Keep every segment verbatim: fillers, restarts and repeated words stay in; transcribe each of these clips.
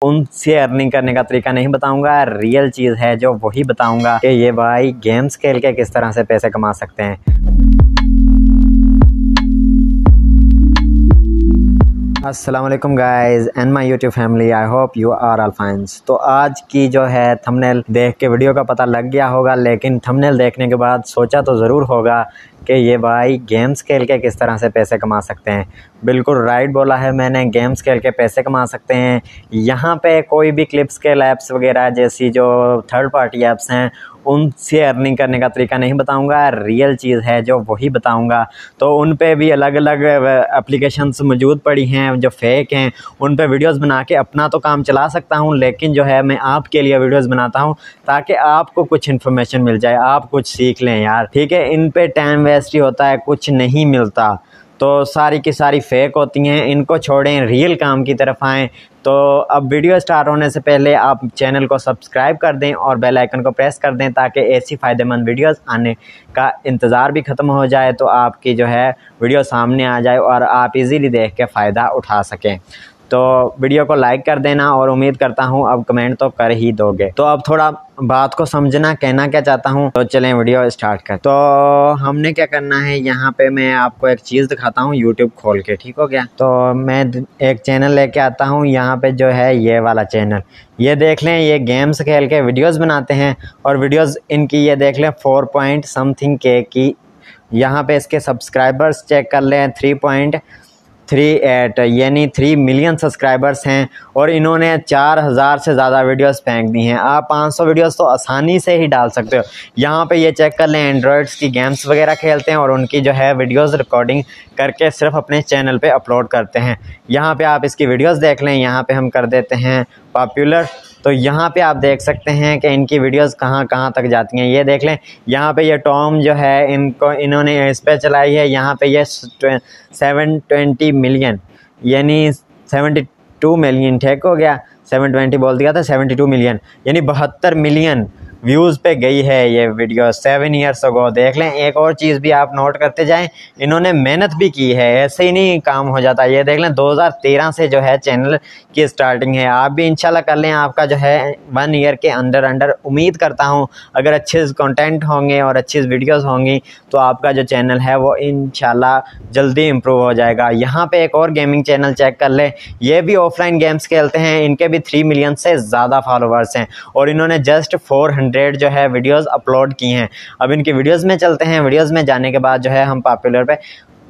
उनसे अर्निंग करने का तरीका नहीं बताऊंगा, रियल चीज़ है जो वही बताऊंगा कि ये भाई गेम्स खेल के किस तरह से पैसे कमा सकते हैं। अस्सलाम वालेकुम guys and my YouTube family, I hope you are all fines. तो आज की जो है थंबनेल देख के वीडियो का पता लग गया होगा, लेकिन थंबनेल देखने के बाद सोचा तो ज़रूर होगा कि ये भाई गेम्स खेल के किस तरह से पैसे कमा सकते हैं। बिल्कुल राइट बोला है मैंने, गेम्स खेल के पैसे कमा सकते हैं। यहाँ पे कोई भी क्लिप्स के ऐप्स वगैरह जैसी जो थर्ड पार्टी ऐप्स हैं उनसे अर्निंग करने का तरीका नहीं बताऊंगा, रियल चीज़ है जो वही बताऊंगा। तो उन पे भी अलग अलग एप्लीकेशंस मौजूद पड़ी हैं जो फेक हैं, उन पे वीडियोस बना के अपना तो काम चला सकता हूं, लेकिन जो है मैं आपके लिए वीडियोस बनाता हूं ताकि आपको कुछ इन्फॉर्मेशन मिल जाए, आप कुछ सीख लें यार, ठीक है। इन पे टाइम वेस्ट ही होता है, कुछ नहीं मिलता, तो सारी की सारी फेक होती हैं। इनको छोड़ें, रियल काम की तरफ आएँ। तो अब वीडियो स्टार्ट होने से पहले आप चैनल को सब्सक्राइब कर दें और बेल आइकन को प्रेस कर दें ताकि ऐसी फ़ायदेमंद वीडियोस आने का इंतज़ार भी ख़त्म हो जाए, तो आपकी जो है वीडियो सामने आ जाए और आप इजीली देख के फ़ायदा उठा सकें। तो वीडियो को लाइक कर देना और उम्मीद करता हूँ अब कमेंट तो कर ही दोगे। तो अब थोड़ा बात को समझना, कहना क्या चाहता हूँ, तो चलें वीडियो स्टार्ट कर। तो हमने क्या करना है, यहाँ पे मैं आपको एक चीज़ दिखाता हूँ यूट्यूब खोल के, ठीक हो गया। तो मैं एक चैनल लेके आता हूँ, यहाँ पे जो है ये वाला चैनल, ये देख लें, ये गेम्स खेल के वीडियोज़ बनाते हैं और वीडियोज़ इनकी ये देख लें फोर पॉइंट समथिंग के की। यहाँ पे इसके सब्सक्राइबर्स चेक कर लें, थ्री पॉइंट थ्री एट यानी थ्री मिलियन सब्सक्राइबर्स हैं और इन्होंने चार हज़ार से ज़्यादा वीडियोस फेंक दी हैं। आप पाँच सौ वीडियोस तो आसानी से ही डाल सकते हो। यहाँ पे ये चेक कर लें, एंड्रॉयड्स की गेम्स वगैरह खेलते हैं और उनकी जो है वीडियोस रिकॉर्डिंग करके सिर्फ अपने चैनल पे अपलोड करते हैं। यहाँ पे आप इसकी वीडियोस देख लें, यहाँ पे हम कर देते हैं पॉपुलर, तो यहाँ पे आप देख सकते हैं कि इनकी वीडियोस कहाँ कहाँ तक जाती हैं। ये देख लें, यहाँ पे ये टॉम जो है इनको इन्होंने इस पे चलाई है, यहाँ पे ये सेवन ट्वेंटी मिलियन यानी सेवेंटी टू मिलियन, ठीक हो गया, सेवन ट्वेंटी बोल दिया था, सेवेंटी टू मिलियन यानी बहत्तर मिलियन व्यूज़ पे गई है ये वीडियो सेवन ईयर्स अगो। देख लें, एक और चीज़ भी आप नोट करते जाएं, इन्होंने मेहनत भी की है, ऐसे ही नहीं काम हो जाता। ये देख लें, दो हज़ार तेरह से जो है चैनल की स्टार्टिंग है। आप भी इंशाल्लाह कर लें, आपका जो है वन ईयर के अंदर अंडर उम्मीद करता हूँ अगर अच्छे कंटेंट होंगे और अच्छी वीडियोज़ होंगी तो आपका जो चैनल है वो इंशाल्लाह जल्दी इम्प्रूव हो जाएगा। यहाँ पर एक और गेमिंग चैनल चेक कर लें, ये भी ऑफलाइन गेम्स खेलते हैं, इनके भी थ्री मिलियन से ज़्यादा फॉलोवर्स हैं और इन्होंने जस्ट फोर हंड्रेड जो है वीडियोस अपलोड की हैं। अब इनकी वीडियोस में चलते हैं। वीडियोस में जाने के बाद जो है हम पॉपुलर पे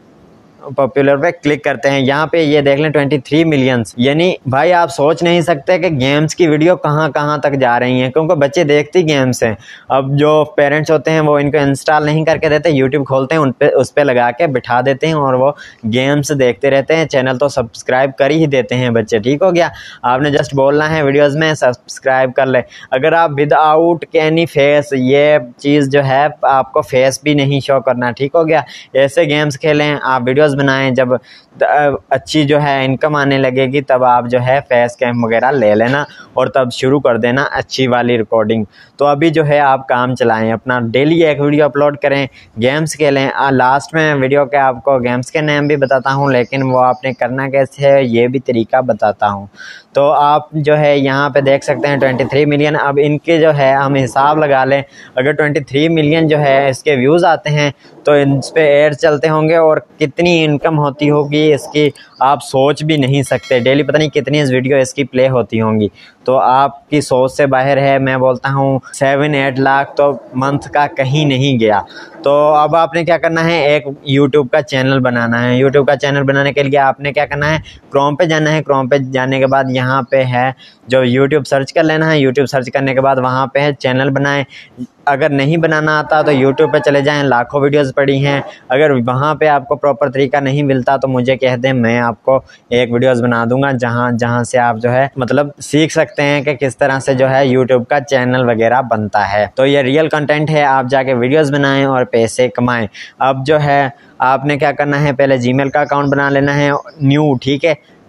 पॉपुलर पे क्लिक करते हैं। यहाँ पे ये देख लें ट्वेंटी थ्री मिलियंस, यानी भाई आप सोच नहीं सकते कि गेम्स की वीडियो कहाँ कहाँ तक जा रही हैं, क्योंकि बच्चे देखते गेम्स हैं। अब जो पेरेंट्स होते हैं वो इनको इंस्टॉल नहीं करके देते, यूट्यूब खोलते हैं, उन पे उस पर लगा के बिठा देते हैं और वो गेम्स देखते रहते हैं। चैनल तो सब्सक्राइब कर ही देते हैं बच्चे, ठीक हो गया। आपने जस्ट बोलना है वीडियोज़ में सब्सक्राइब कर ले। अगर आप विदाउट एनी फेस, ये चीज़ जो है आपको फेस भी नहीं शो करना, ठीक हो गया। ऐसे गेम्स खेलें, आप वीडियोज़ बनाएं, जब अच्छी जो है इनकम आने लगेगी तब आप जो है फेस कैम वगैरह ले लेना और तब शुरू कर देना अच्छी वाली रिकॉर्डिंग। तो अभी जो है आप काम चलाएं, अपना डेली एक वीडियो अपलोड करें, गेम्स खेलें। लास्ट में वीडियो के आपको गेम्स के नाम भी बताता हूं, लेकिन वो आपने करना कैसे है ये भी तरीका बताता हूं। तो आप जो है यहाँ पे देख सकते हैं ट्वेंटी थ्री मिलियन। अब इनके जो है हम हिसाब लगा लें, अगर ट्वेंटी थ्री मिलियन जो है इसके व्यूज़ आते हैं तो इन पे एड चलते होंगे और कितनी इनकम होती होगी इसकी आप सोच भी नहीं सकते। डेली पता नहीं कितनी इस वीडियो इसकी प्ले होती होंगी, तो आपकी सोच से बाहर है। मैं बोलता हूँ सेवन एट लाख तो मंथ का कहीं नहीं गया। तो अब आपने क्या करना है, एक यूट्यूब का चैनल बनाना है। यूट्यूब का चैनल बनाने के लिए आपने क्या करना है, क्रोम पे जाना है। क्रोम पे जाने के बाद यहाँ पे है जो यूट्यूब सर्च कर लेना है। यूट्यूब सर्च करने के बाद वहाँ पे है चैनल बनाएं। अगर नहीं बनाना आता तो यूट्यूब पे चले जाएं, लाखों वीडियोस पड़ी हैं। अगर वहाँ पे आपको प्रॉपर तरीका नहीं मिलता तो मुझे कह दें, मैं आपको एक वीडियोस बना दूंगा जहाँ जहाँ से आप जो है मतलब सीख सकते हैं कि किस तरह से जो है यूट्यूब का चैनल वगैरह बनता है। तो ये रियल कंटेंट है, आप जाके वीडियोस बनाएं और पैसे कमाएं। अब जो है आपने क्या करना है, पहले जीमेल का अकाउंट बना लेना है न्यू, ठीक है।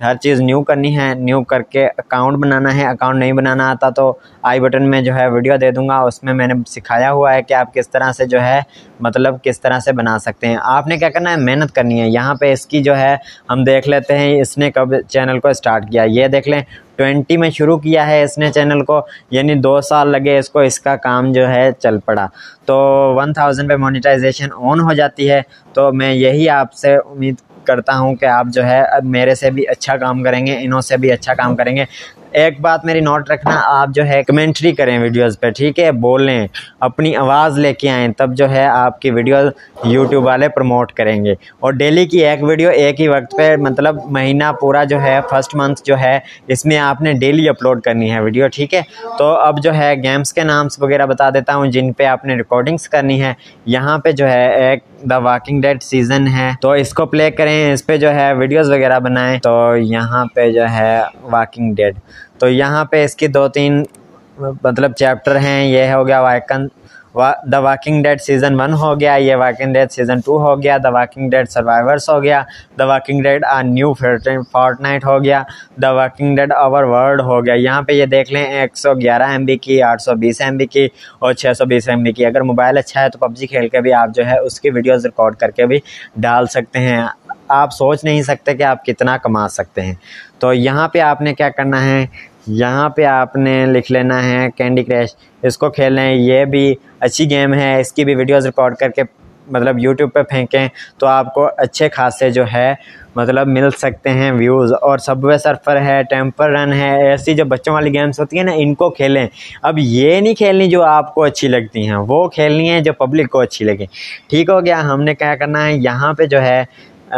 हर चीज़ न्यू करनी है, न्यू करके अकाउंट बनाना है। अकाउंट नहीं बनाना आता तो आई बटन में जो है वीडियो दे दूंगा, उसमें मैंने सिखाया हुआ है कि आप किस तरह से जो है मतलब किस तरह से बना सकते हैं। आपने क्या करना है, मेहनत करनी है। यहाँ पे इसकी जो है हम देख लेते हैं इसने कब चैनल को स्टार्ट किया। ये देख लें ट्वेंटी में शुरू किया है इसने चैनल को, यानी दो साल लगे इसको, इसका काम जो है चल पड़ा। तो वन थाउजेंड पे मोनेटाइजेशन ऑन हो जाती है। तो मैं यही आपसे उम्मीद करता हूं कि आप जो है अब मेरे से भी अच्छा काम करेंगे, इन्हों से भी अच्छा काम करेंगे। एक बात मेरी नोट रखना, आप जो है कमेंट्री करें वीडियोस पे, ठीक है, बोलें, अपनी आवाज़ लेके आएँ, तब जो है आपकी वीडियो यूट्यूब वाले प्रमोट करेंगे। और डेली की एक वीडियो एक ही वक्त पे, मतलब महीना पूरा जो है फर्स्ट मंथ जो है इसमें आपने डेली अपलोड करनी है वीडियो, ठीक है। तो अब जो है गेम्स के नाम्स वगैरह बता देता हूँ जिन पे आपने रिकॉर्डिंग्स करनी है। यहाँ पे जो है एक द वॉकिंग डेड सीज़न है, तो इसको प्ले करें, इस पे जो है वीडियोस वगैरह बनाएं। तो यहाँ पे जो है वॉकिंग डेड, तो यहाँ पे इसकी दो तीन मतलब चैप्टर हैं। ये हो गया वाकन the walking dead season one हो गया, ये वॉकिंग डेड सीज़न टू हो गया, द वॉकिंग डेड सर्वाइवर्स हो गया, the walking dead a new Fortnite हो गया, the walking dead our world हो गया। यहाँ पे ये देख लें एक सौ ग्यारह एम बी की, आठ सौ बीस एम बी की और छः सौ बीस एम बी की। अगर मोबाइल अच्छा है तो पबजी खेल के भी आप जो है उसकी वीडियोज़ रिकॉर्ड करके भी डाल सकते हैं। आप सोच नहीं सकते कि आप कितना कमा सकते हैं। तो यहाँ पे आपने क्या करना है, यहाँ पे आपने लिख लेना है कैंडी क्रश, इसको खेलना है। ये भी अच्छी गेम है, इसकी भी वीडियोस रिकॉर्ड करके मतलब यूट्यूब पे फेंकें तो आपको अच्छे खासे जो है मतलब मिल सकते हैं व्यूज़। और सबवे सर्फर है, टेम्पल रन है, ऐसी जो बच्चों वाली गेम्स होती है ना, इनको खेलें। अब ये नहीं खेलनी जो आपको अच्छी लगती हैं, वो खेलनी है जो पब्लिक को अच्छी लगे, ठीक हो गया। हमने क्या करना है, यहाँ पे जो है आ,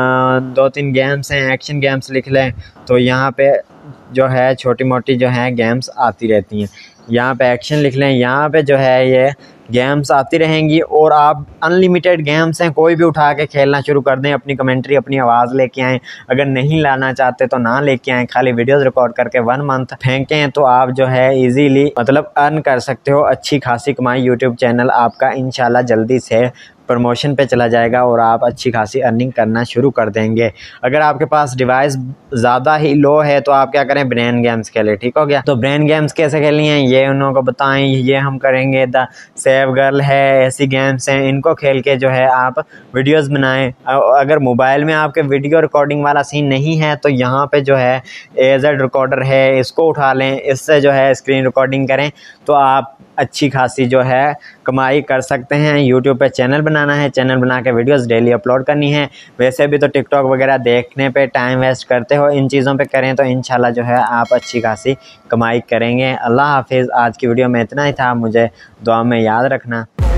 दो तीन गेम्स हैं, एक्शन गेम्स लिख लें। तो यहाँ पे जो है छोटी मोटी जो है गेम्स आती रहती हैं, यहाँ पे एक्शन लिख लें। यहाँ पे जो है ये गेम्स आती रहेंगी और आप अनलिमिटेड गेम्स हैं, कोई भी उठा के खेलना शुरू कर दें। अपनी कमेंट्री, अपनी आवाज़ लेके आएँ। अगर नहीं लाना चाहते तो ना लेके आएँ, खाली वीडियोस रिकॉर्ड करके वन मंथ फेंकें तो आप जो है इजीली मतलब अर्न कर सकते हो। अच्छी खासी कमाई, यूट्यूब चैनल आपका इंशाल्लाह जल्दी से प्रमोशन पे चला जाएगा और आप अच्छी खासी अर्निंग करना शुरू कर देंगे। अगर आपके पास डिवाइस ज़्यादा ही लो है तो आप क्या करें, ब्रेन गेम्स खेलें, ठीक हो गया। तो ब्रेन गेम्स कैसे खेलनी है ये उन लोगों को बताएं, ये हम करेंगे। द सेव गर्ल है, ऐसी गेम्स हैं, इनको खेल के जो है आप वीडियोस बनाएं। अगर मोबाइल में आपके वीडियो रिकॉर्डिंग वाला सीन नहीं है तो यहाँ पे जो है एजेड रिकॉर्डर है, इसको उठा लें, इससे जो है स्क्रीन रिकॉर्डिंग करें तो आप अच्छी खासी जो है कमाई कर सकते हैं। यूट्यूब पे चैनल बनाना है, चैनल बना के वीडियोस डेली अपलोड करनी है। वैसे भी तो टिकटॉक वगैरह देखने पे टाइम वेस्ट करते हो, इन चीज़ों पे करें तो इंशाल्लाह जो है आप अच्छी खासी कमाई करेंगे। अल्लाह हाफिज़। आज की वीडियो में इतना ही था, मुझे दुआ में याद रखना।